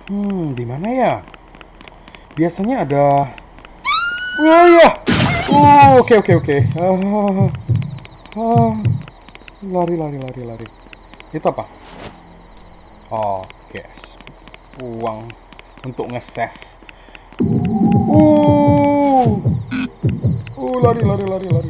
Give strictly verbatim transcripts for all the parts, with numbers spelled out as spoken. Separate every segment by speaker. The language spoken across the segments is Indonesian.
Speaker 1: Hmm, di mana ya? Biasanya ada. Oh ya. Oh, oke oke oke. Ah, ah, lari lari lari lari. Itu apa? Oke. Uang untuk nge-save. Uh. Uh, lari lari lari lari.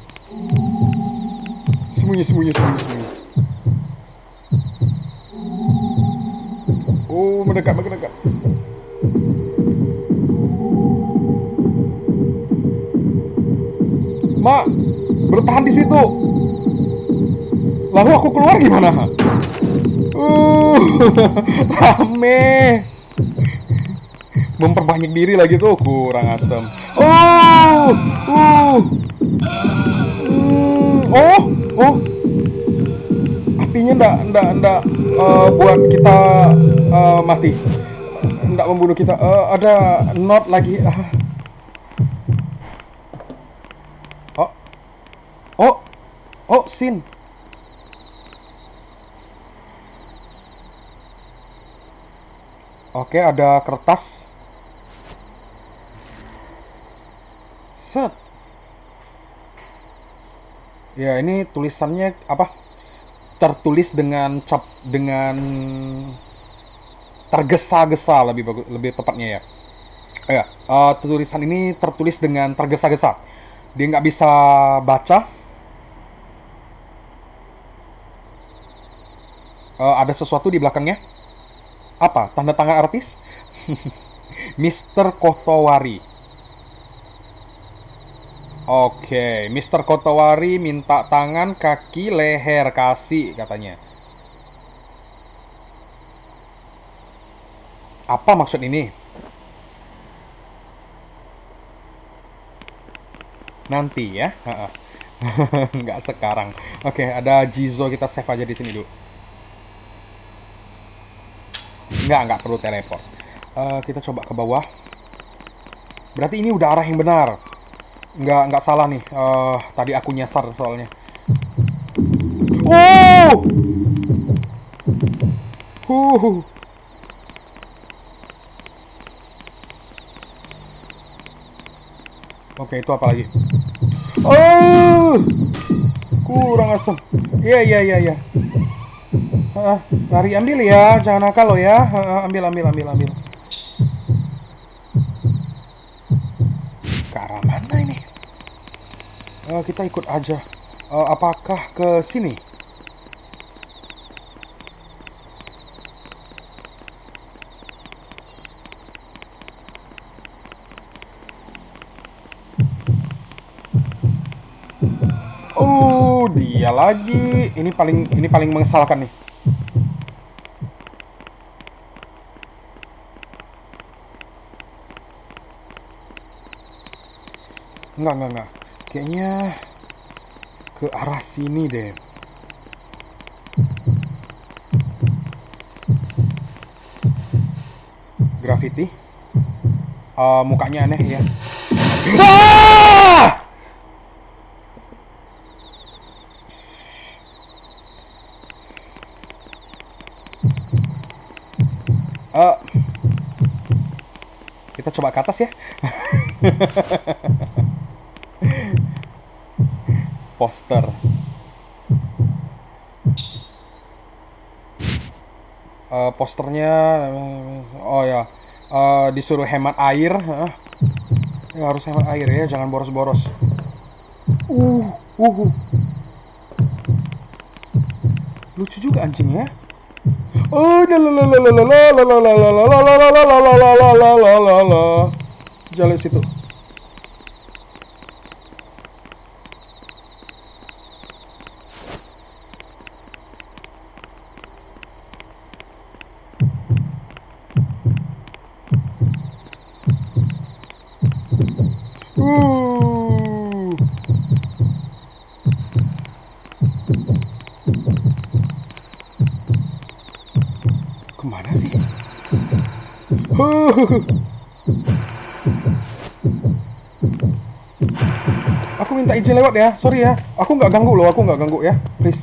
Speaker 1: Sembunyi sembunyi sembunyi sembunyi. Oh, mendekat mendekat. Mak, bertahan di situ. Lalu aku keluar gimana? Uh, rame. Memperbanyak diri lagi tuh kurang asem. Oh, uh, mm, oh, oh. Apinya ndak ndak ndak eh, buat kita eh, mati. Ndak membunuh kita. Eh, ada not lagi. Ah. Oh, oh, oh, sin. Oke, ada kertas. Set. Ya, ini tulisannya apa? Tertulis dengan cap dengan tergesa-gesa lebih bagus lebih tepatnya ya. Ya, uh, tulisan ini tertulis dengan tergesa-gesa. Dia nggak bisa baca. Uh, ada sesuatu di belakangnya. Apa? Tanda tangan artis? Mister Kotowari. Oke, Mister Kotowari minta tangan, kaki, leher, kasih katanya. Apa maksud ini? Nanti ya. Nggak sekarang. Oke, ada Jizo, kita save aja di sini dulu. Nggak, nggak perlu teleport. Eh, kita coba ke bawah. Berarti ini udah arah yang benar. Nggak, nggak salah nih. Eh, tadi aku nyasar soalnya. Oh! Huh. Oke, itu apa lagi? Oh! Kurang asem. Iya, iya, iya, iya. Ah, lari, ambil ya, jangan nakal lo ya. Ah, ambil, ambil, ambil, ambil. Ke arah mana ini? Eh, kita ikut aja. Eh, apakah ke sini? Oh, dia lagi. Ini paling ini paling mengesalkan nih. Enggak, enggak, enggak. Kayaknya ke arah sini deh. Graffiti. Uh, mukanya aneh ya. Ah! Uh, kita coba ke atas ya. Poster. Uh, posternya, oh ya, uh, disuruh hemat air. Uh, ya harus hemat air ya, jangan boros-boros. Uh, uh, uh. Lucu juga anjingnya. Oh, jalan situ. Uh. Kemana sih? Huh. Aku minta izin lewat ya, sorry ya. Aku nggak ganggu loh, aku nggak ganggu ya, please.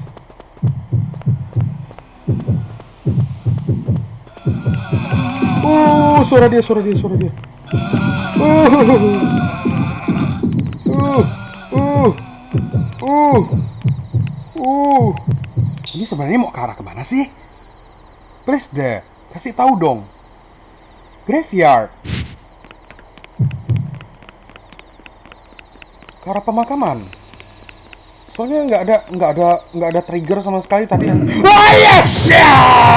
Speaker 1: suara dia, suara dia, suara dia. Uh, uh, uh, uh, uh. Ini sebenarnya mau ke arah kemana sih? Please deh, kasih tahu dong. Graveyard. Ke arah pemakaman. Soalnya nggak ada, nggak ada, nggak ada trigger sama sekali tadi. Oh yes ya!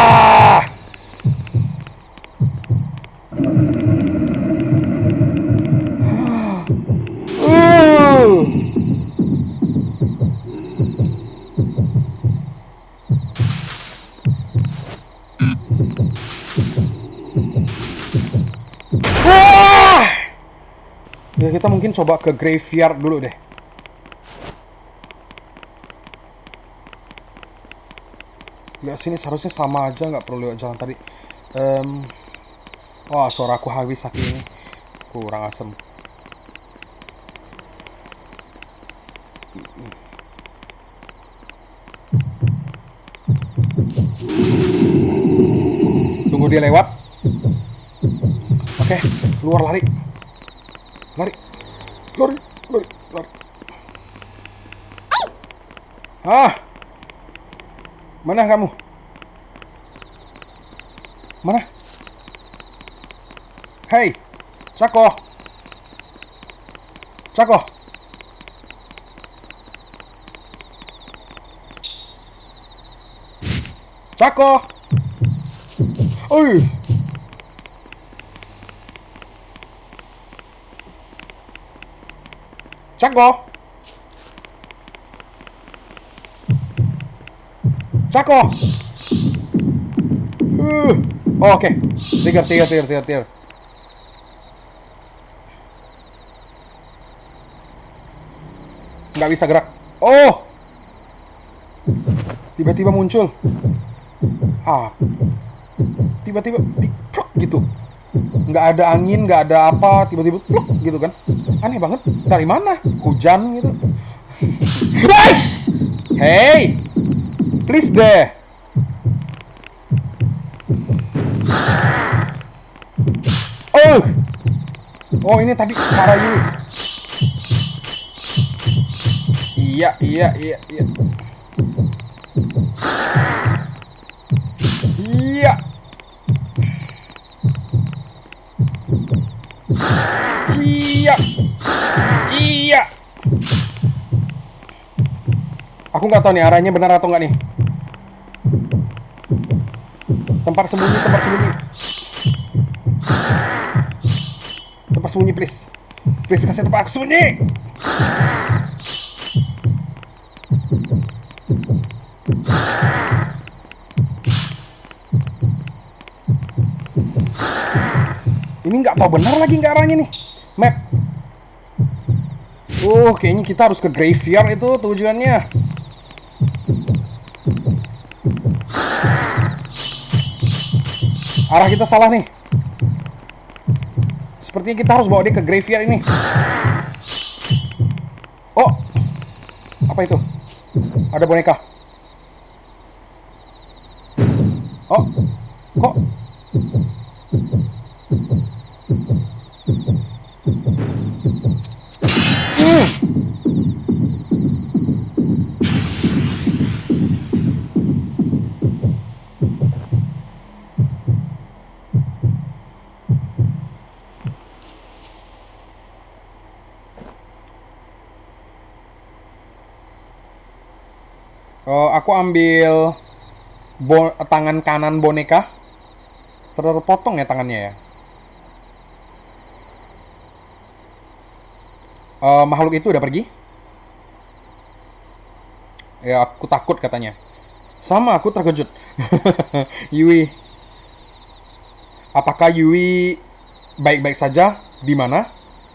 Speaker 1: Ya kita mungkin coba ke graveyard dulu deh. Lihat sini seharusnya sama aja, nggak perlu lewat jalan tadi. Um, oh, suara aku habis saking ini. Kurang asem. Tunggu dia lewat. Oke, keluar lari. Lari. Lari, lari, lari. Ah! Mana kamu? Mana? Hei, Cako. Cako. Cako. Oi. Cako. Cako. Uh. Oh, oke. Okay. Trigger, trigger, trigger, trigger, trigger. Nggak bisa gerak. Oh. Tiba-tiba muncul. Ah. Tiba-tiba pluk gitu. Nggak ada angin, nggak ada apa, tiba-tiba pluk gitu kan. Aneh banget. Dari mana? Hujan gitu. Hey. Please deh. Oh. Oh, ini tadi cara Yui. Iya, iya, iya, iya. Iya. Iya. Iya. Aku nggak tahu nih arahnya benar atau nggak nih. Tempat sembunyi, tempat sembunyi. Tempat sembunyi, please. Please kasih tempat aku sembunyi. Ini nggak tahu benar lagi nggak arahnya nih. Map. Oh, kayaknya kita harus ke graveyard itu tujuannya. Arah kita salah nih. Sepertinya kita harus bawa dia ke graveyard ini. Oh, apa itu? Ada boneka. Oh, kok? Hmm. Oh, aku ambil bo tangan kanan boneka. Terpotong ya tangannya ya. Uh, makhluk itu udah pergi? Ya, aku takut katanya. Sama, aku terkejut. Yui. Apakah Yui baik-baik saja? Di mana?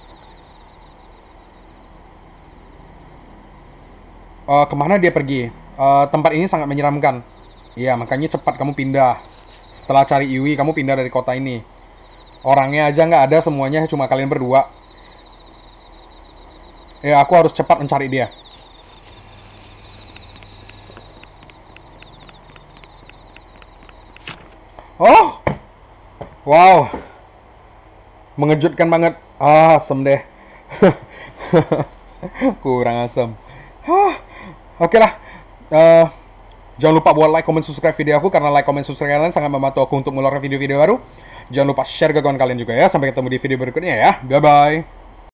Speaker 1: Uh, kemana dia pergi? Uh, tempat ini sangat menyeramkan. Iya, makanya cepat kamu pindah. Setelah cari Yui, kamu pindah dari kota ini. Orangnya aja nggak ada, semuanya cuma kalian berdua. Ya, aku harus cepat mencari dia. Oh! Wow! Mengejutkan banget. Ah, asem deh. Kurang asem. Hah. Oke lah. Eh, jangan lupa buat like, comment, subscribe video aku, karena like, comment, subscribe kalian sangat membantu aku untuk mengeluarkan video-video baru. Jangan lupa share ke kawan kalian juga ya. Sampai ketemu di video berikutnya ya. Bye bye.